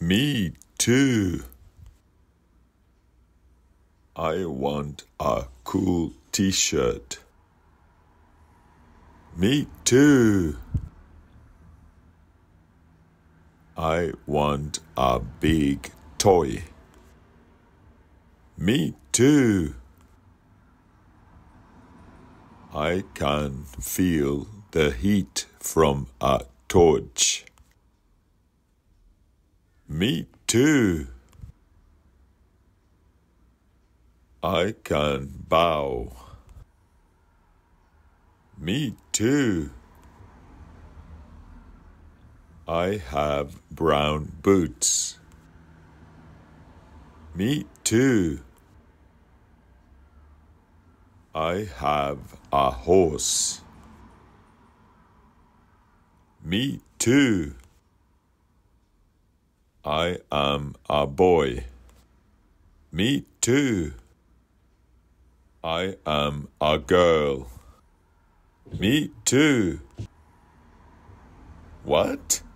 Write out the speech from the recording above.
Me too. I want a cool t-shirt. Me too. I want a big toy. Me too. I can feel the heat from a torch. Me too. I can bow. Me too. I have brown boots. Me too. I have a horse. Me too. I am a boy. Me too. I am a girl. Me too. What?